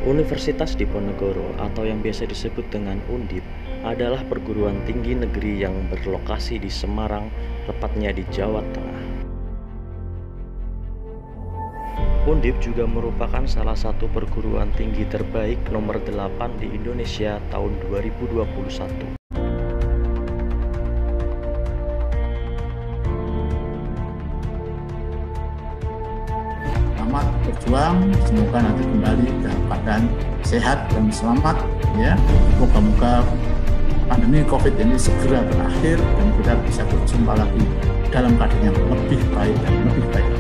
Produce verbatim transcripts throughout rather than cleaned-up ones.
Universitas Diponegoro atau yang biasa disebut dengan Undip adalah perguruan tinggi negeri yang berlokasi di Semarang, tepatnya di Jawa Tengah. Undip juga merupakan salah satu perguruan tinggi terbaik nomor delapan di Indonesia tahun dua ribu dua puluh satu. Selamat berjuang, semoga nanti kembali dalam keadaan sehat dan selamat ya. Moga-moga pandemi COVID ini segera berakhir dan kita bisa berjumpa lagi dalam keadaan yang lebih baik dan lebih baik.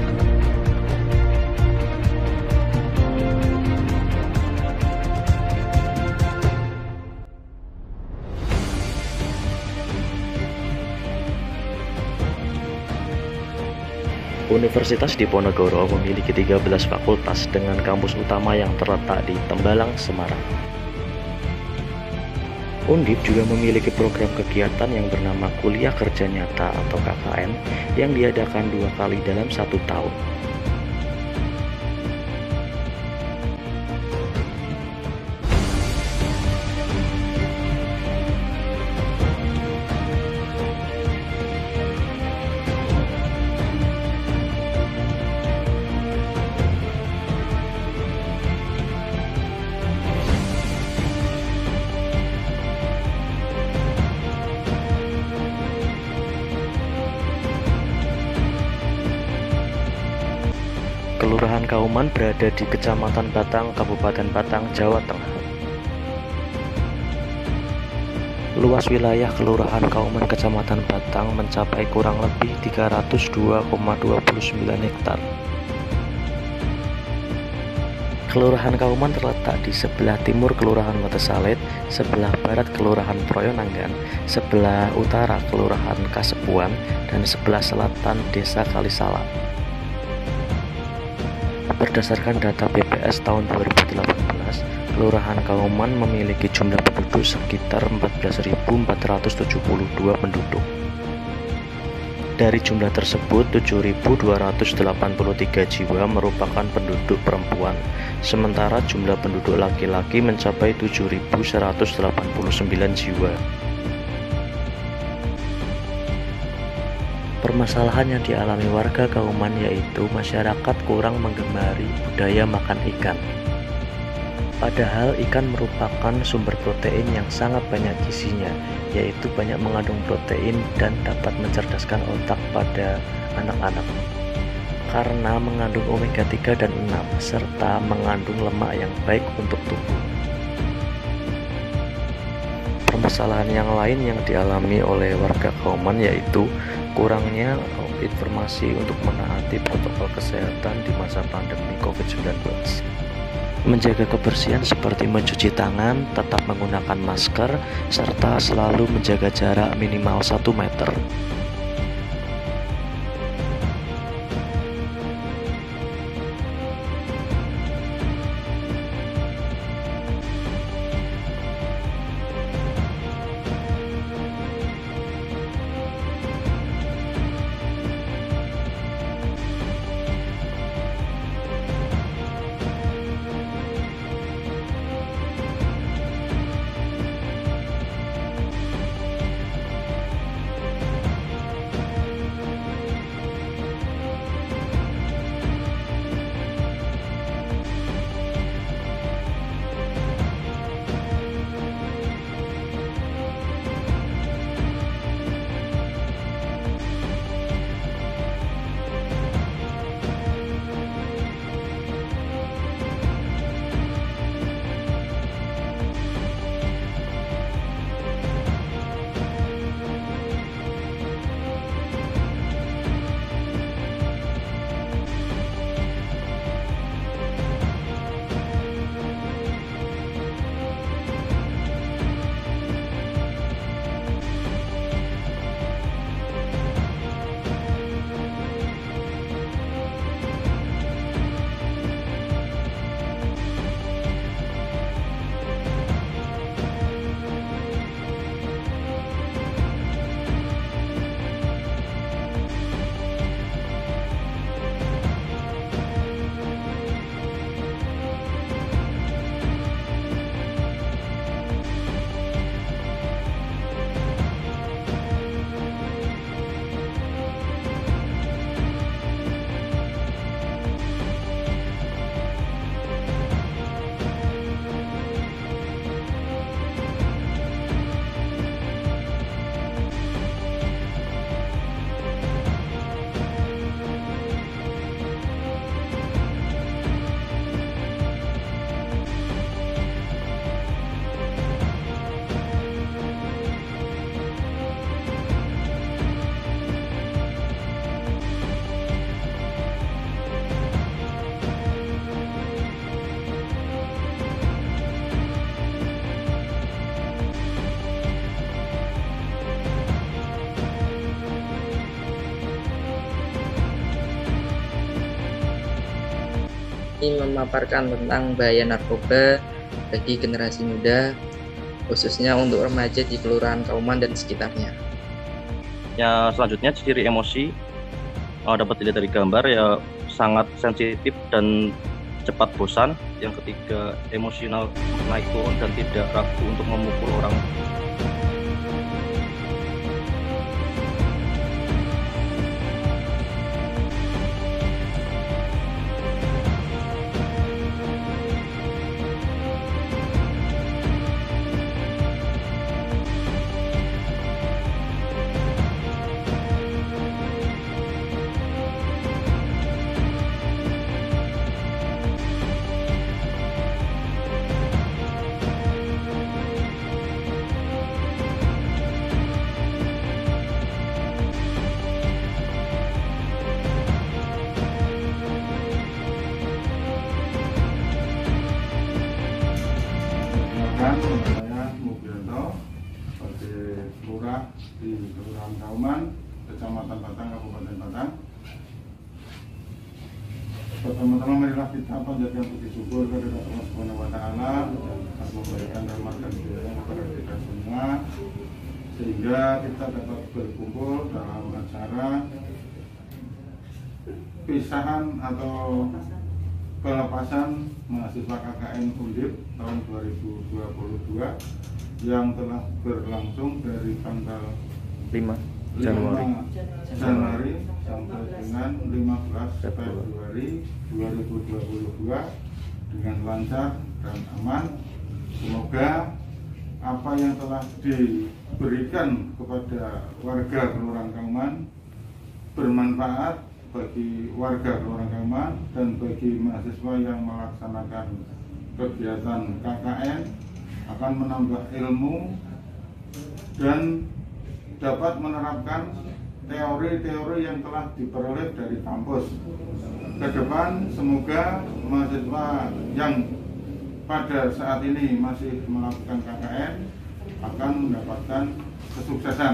Universitas Diponegoro memiliki tiga belas fakultas dengan kampus utama yang terletak di Tembalang, Semarang. Undip juga memiliki program kegiatan yang bernama Kuliah Kerja Nyata atau K K N yang diadakan dua kali dalam satu tahun. Kelurahan Kauman berada di Kecamatan Batang, Kabupaten Batang, Jawa Tengah. Luas wilayah Kelurahan Kauman Kecamatan Batang mencapai kurang lebih tiga ratus dua koma dua sembilan hektar. Kelurahan Kauman terletak di sebelah timur Kelurahan Watesalit, sebelah barat Kelurahan Proyonanggan, sebelah utara Kelurahan Kasepuan, dan sebelah selatan Desa Kalisalam. Berdasarkan data B P S tahun dua ribu delapan belas, Kelurahan Kauman memiliki jumlah penduduk sekitar empat belas ribu empat ratus tujuh puluh dua penduduk. Dari jumlah tersebut, tujuh ribu dua ratus delapan puluh tiga jiwa merupakan penduduk perempuan, sementara jumlah penduduk laki-laki mencapai tujuh ribu seratus delapan puluh sembilan jiwa. Permasalahan yang dialami warga Kauman yaitu masyarakat kurang menggemari budaya makan ikan. Padahal ikan merupakan sumber protein yang sangat banyak gizinya, yaitu banyak mengandung protein dan dapat mencerdaskan otak pada anak-anak. Karena mengandung omega tiga dan enam serta mengandung lemak yang baik untuk tubuh. Permasalahan yang lain yang dialami oleh warga Kauman yaitu kurangnya informasi untuk menaati protokol kesehatan di masa pandemi COVID sembilan belas. Menjaga kebersihan seperti mencuci tangan, tetap menggunakan masker, serta selalu menjaga jarak minimal satu meter. ingin memaparkan tentang bahaya narkoba bagi generasi muda, khususnya untuk remaja di Kelurahan Kauman dan sekitarnya. Ya, selanjutnya ciri emosi uh, dapat dilihat dari gambar, ya sangat sensitif dan cepat bosan. Yang ketiga, emosional naik turun dan tidak ragu untuk memukul orang. Saya Mugianto sebagai lurah di Kelurahan Kauman, Kecamatan Batang, Kabupaten Batang. Pertama-tama marilah kita panjatkan puji syukur kepada Allah Subhanahu wa taala dan memberikan rahmat dan hidayah kepada kita semua sehingga kita dapat berkumpul dalam acara pisahan atau pelepasan mahasiswa K K N Undip tahun dua ribu dua puluh dua yang telah berlangsung dari tanggal lima Januari Januari sampai dengan lima belas Februari dua ribu dua puluh dua dengan lancar dan aman. Semoga apa yang telah diberikan kepada warga Kelurahan Kauman bermanfaat bagi warga Kelurahan Kauman dan bagi mahasiswa yang melaksanakan kegiatan K K N, akan menambah ilmu dan dapat menerapkan teori-teori yang telah diperoleh dari kampus. Ke depan semoga mahasiswa yang pada saat ini masih melakukan K K N akan mendapatkan kesuksesan.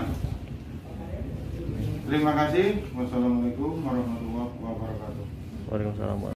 Terima kasih. Wassalamualaikum warahmatullahi wabarakatuh. Waalaikumsalam.